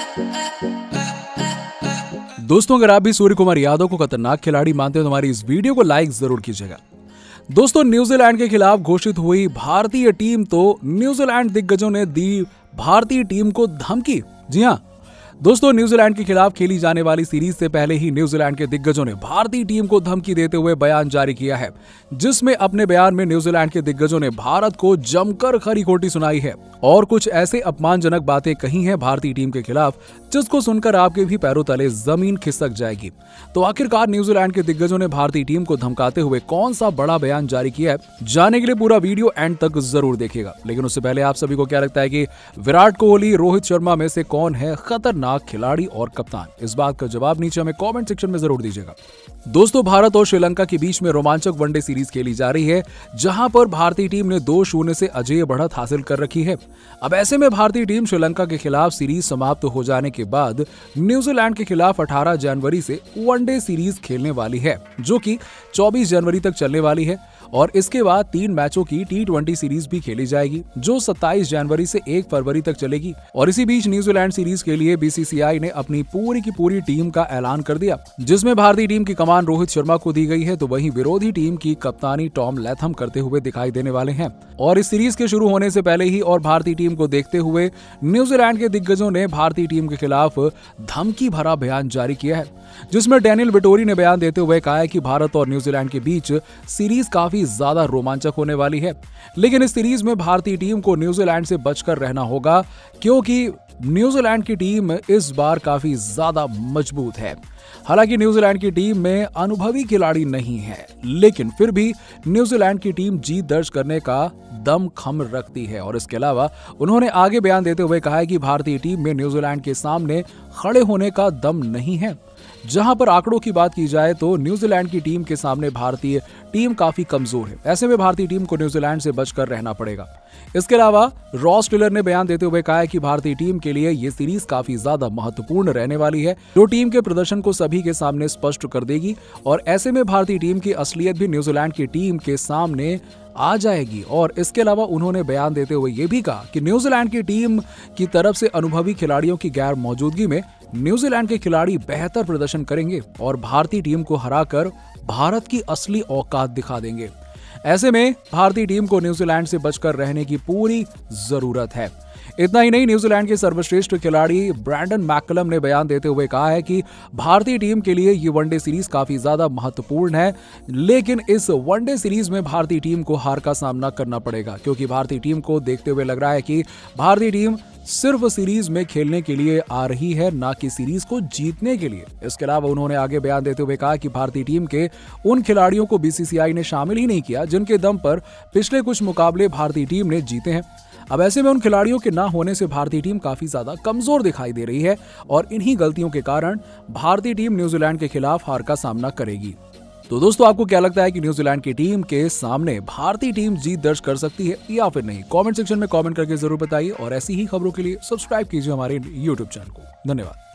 दोस्तों, अगर आप भी सूर्य कुमार यादव को खतरनाक खिलाड़ी मानते हो तो हमारी इस वीडियो को लाइक जरूर कीजिएगा। दोस्तों, न्यूजीलैंड के खिलाफ घोषित हुई भारतीय टीम तो न्यूजीलैंड दिग्गजों ने दी भारतीय टीम को धमकी। जी हां दोस्तों, न्यूजीलैंड के खिलाफ खेली जाने वाली सीरीज से पहले ही न्यूजीलैंड के दिग्गजों ने भारतीय टीम को धमकी देते हुए बयान जारी किया है, जिसमें अपने बयान में न्यूजीलैंड के दिग्गजों ने भारत को जमकर खरी खोटी सुनाई है और कुछ ऐसे अपमानजनक बातें कही हैं भारतीय टीम के खिलाफ जिसको सुनकर आपके भी पैरों तले जमीन खिसक जाएगी। तो आखिरकार न्यूजीलैंड के दिग्गजों ने भारतीय टीम को धमकाते हुए कौन सा बड़ा बयान जारी किया है, जानने के लिए पूरा वीडियो एंड तक जरूर देखिएगा। लेकिन उससे पहले आप सभी को क्या लगता है कि विराट कोहली, रोहित शर्मा में से कौन है खतरनाक खिलाड़ी और कप्तान? इस बात का जवाब नीचे हमें कमेंट सेक्शन में जरूर दीजिएगा। दोस्तों, भारत और श्रीलंका के बीच में रोमांचक वनडे सीरीज खेली जा रही है, जहां पर भारतीय टीम ने 2-0 से अजेय बढ़त हासिल कर रखी है। अब ऐसे में भारतीय टीम श्रीलंका के खिलाफ सीरीज समाप्त हो जाने के बाद न्यूजीलैंड के खिलाफ 18 जनवरी से वनडे सीरीज खेलने वाली है, जो कि 24 जनवरी तक चलने वाली है और इसके बाद 3 मैचों की T20 सीरीज भी खेली जाएगी, जो 27 जनवरी से 1 फरवरी तक चलेगी। और इसी बीच न्यूजीलैंड सीरीज के लिए BCCI ने अपनी पूरी की पूरी टीम का ऐलान कर दिया, जिसमें भारतीय टीम की कमान रोहित शर्मा को दी गई है, तो वहीं विरोधी टीम की कप्तानी टॉम लैथम करते हुए दिखाई देने वाले हैं। और इस सीरीज के शुरू होने से पहले ही और भारतीय टीम को देखते हुए न्यूजीलैंड के दिग्गजों ने भारतीय टीम के खिलाफ धमकी भरा बयान जारी किया है, जिसमें डैनियल विटोरी ने बयान देते हुए कहा है कि भारत और न्यूजीलैंड के बीच सीरीज काफी ज्यादा रोमांचक होने वाली है, लेकिन इस सीरीज में भारतीय टीम को न्यूजीलैंड से बचकर रहना होगा, क्योंकि न्यूजीलैंड की टीम इस बार काफी ज्यादा मजबूत है। हालांकि न्यूजीलैंड की टीम में अनुभवी खिलाड़ी नहीं है, लेकिन फिर भी न्यूजीलैंड की टीम जीत दर्ज करने का दम खम रखती है। और इसके अलावा उन्होंने आगे बयान देते हुए कहा है कि भारतीय टीम में न्यूजीलैंड के सामने खड़े होने का दम नहीं है। जहां पर आंकड़ों की बात की जाए तो न्यूजीलैंड की टीम के सामने भारतीय टीम काफी कमजोर है। ऐसे में भारतीय टीम को न्यूजीलैंड से बचकर रहना पड़ेगा। इसके अलावा रॉस टेलर ने बयान देते हुए कहा है कि भारतीय टीम के लिए ये सीरीज काफी ज्यादा महत्वपूर्ण रहने वाली है, जो टीम के प्रदर्शन को सभी के सामने स्पष्ट कर देगी और ऐसे में भारतीय टीम की असलियत भी न्यूजीलैंड की टीम के सामने आ जाएगी। और इसके अलावा उन्होंने बयान देते हुए ये भी कहा कि न्यूजीलैंड की टीम की तरफ से अनुभवी खिलाड़ियों की गैर मौजूदगी में न्यूजीलैंड के खिलाड़ी बेहतर प्रदर्शन करेंगे और भारतीय टीम को हराकर भारत की असली औकात दिखा देंगे। ऐसे में भारतीय टीम को न्यूजीलैंड से बचकर रहने की पूरी जरूरत है। इतना ही नहीं, न्यूजीलैंड के सर्वश्रेष्ठ खिलाड़ी ब्रैंडन मैकलम ने बयान देते हुए कहा है कि भारतीय टीम के लिए ये वनडे सीरीज काफी ज्यादा महत्वपूर्ण है, लेकिन इस वनडे सीरीज में भारतीय टीम को हार का सामना करना पड़ेगा, क्योंकि भारतीय टीम को देखते हुए लग रहा है कि भारतीय टीम सिर्फ सीरीज में खेलने के लिए आ रही है, ना कि सीरीज को जीतने के लिए। इसके अलावा उन्होंने आगे बयान देते हुए कहा कि भारतीय टीम के उन खिलाड़ियों को BCCI ने शामिल ही नहीं किया जिनके दम पर पिछले कुछ मुकाबले भारतीय टीम ने जीते हैं। अब ऐसे में उन खिलाड़ियों के ना होने से भारतीय टीम काफी ज्यादा कमजोर दिखाई दे रही है और इन्हीं गलतियों के कारण भारतीय टीम न्यूजीलैंड के खिलाफ हार का सामना करेगी। तो दोस्तों, आपको क्या लगता है कि न्यूजीलैंड की टीम के सामने भारतीय टीम जीत दर्ज कर सकती है या फिर नहीं? कमेंट सेक्शन में कमेंट करके जरूर बताइए और ऐसी ही खबरों के लिए सब्सक्राइब कीजिए हमारे YouTube चैनल को। धन्यवाद।